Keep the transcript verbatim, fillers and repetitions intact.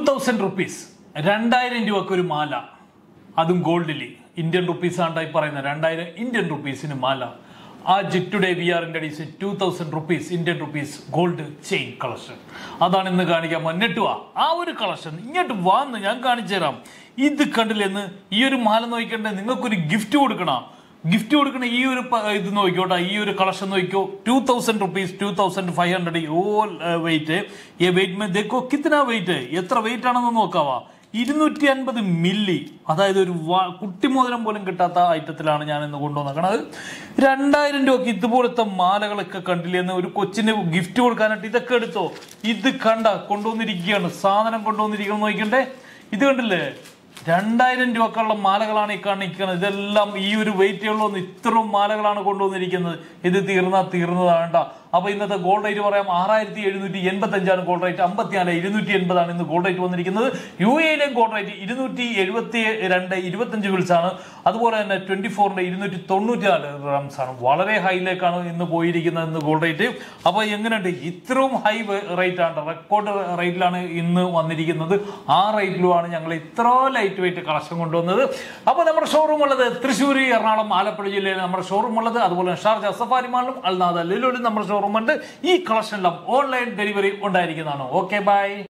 Thousand rupees രണ്ടായിരം രൂപക്ക് ഒരു മാല, അതും ഗോൾഡില്. ഇന്ത്യൻ റുപ്പീസ് ആണ്ടായി പറയുന്നത് രണ്ടായിരം ഇന്ത്യൻ റുപ്പീസിന് മാല. ആ today we are introduce two thousand rupees Indian rupees gold chain collection. അതാണ് ഇന്ന് കാണിക്കാൻ. മുന്നിട്ട് വാ, ആ ഒരു കളക്ഷൻ ഇങ്ങോട്ട് വാന്ന് ഞാൻ കാണിച്ചു തരാം. ഇത് കണ്ടില്ലെന്ന് ഈ ഒരു മാല നോക്കിക്കണ്ടേ, നിങ്ങൾക്കൊരു ഗിഫ്റ്റ് കൊടുക്കണം. ഗിഫ്റ്റ് കൊടുക്കണ ഈ ഒരു ഇത് നോക്കിക്കോട്ടെ, ഈ ഒരു കളക്ഷൻ നോക്കിക്കോ. Two thousand rupees two thousand five hundred all weight. ഈ വെയിറ്റ് മേ देखो कितना വെയിറ്റ്, എത്ര വെയിറ്റ് ആണെന്ന് നോക്കാവാ. ഇരുന്നൂറ്റി അൻപത് മില്ലി, അതായത് ഒരു കുട്ടി മോതിരം പോലും കിട്ടാത്ത ഐറ്റത്തിലാണ് ഞാൻ ഇന്ന് കൊണ്ടുവന്നത്. രണ്ടായിരം രൂപക്ക് ഇതുപോലത്തെ മാലകളൊക്കെ കണ്ടില്ലേ എന്ന് ഒരു കൊച്ചിന് ഗിഫ്റ്റ് കൊടുക്കാനായിട്ട് ഇതൊക്കെ എടുത്തോ. ഇത് കണ്ട കൊണ്ടുവന്നിരിക്കുകയാണ്, സാധനം കൊണ്ടുവന്നിരിക്കണം നോക്കണ്ടേ. ഇത് കണ്ടില്ലേ, രണ്ടായിരം രൂപക്കുള്ള മാലകളാണ് ഈ കാണിക്കുന്നത്. ഇതെല്ലാം ഈ ഒരു വെയിറ്റ് ഉള്ള ഇത്രയും മാലകളാണ് കൊണ്ടുവന്നിരിക്കുന്നത്. ഇത് തീർന്നാ തീർന്നതാണ്. അപ്പൊ ഇന്നത്തെ ഗോൾഡ് റേറ്റ് പറയാം, ആറായിരത്തി എഴുന്നൂറ്റി എൺപത്തി അഞ്ചാണ് ഗോൾഡ് റേറ്റ്. അമ്പത്തിനാല് ഇരുന്നൂറ്റി എൺപതാണ് ഇന്ന് ഗോൾഡ് റേറ്റ് വന്നിരിക്കുന്നത്. യു എയിലെ ഗോൾഡ് റേറ്റ് ഇരുന്നൂറ്റി എഴുപത്തി രണ്ട് ഇരുപത്തഞ്ച് ബിൽസ് ആണ്. അതുപോലെ തന്നെ ട്വന്റി ഫോറിന്റെ ഇരുന്നൂറ്റി തൊണ്ണൂറ്റി നാല് ഗ്രാംസ് ആണ്. വളരെ ഹൈയിലേക്കാണ് ഇന്ന് പോയിരിക്കുന്നത് ഇന്ന് ഗോൾഡ് റേറ്റ്. അപ്പൊ എങ്ങനെയുണ്ട്, ഇത്രയും ഹൈ റേറ്റ് ആണ്, റെക്കോർഡ് റേറ്റിലാണ് ഇന്ന് വന്നിരിക്കുന്നത്. ആ റേറ്റിലുമാണ് ഞങ്ങൾ ഇത്ര ലൈറ്റ് വെയിറ്റ് കളക്ഷൻ കൊണ്ടുവന്നത്. അപ്പൊ നമ്മുടെ ഷോറൂം ഉള്ളത് തൃശ്ശൂർ, എറണാകുളം, ആലപ്പുഴ ജില്ലയിൽ നമ്മുടെ ഷോറൂം ഉള്ളത്. അതുപോലെ ഷാർജ സഫാരി മാളിലും അൽനാദ ലുലുവിലും നമ്മുടെ ഷോറൂം ഉണ്ട്. ഈ കളക്ഷനിലും ഓൺലൈൻ ഡെലിവറി ഉണ്ടായിരിക്കുന്നതാണ്. Okay, by.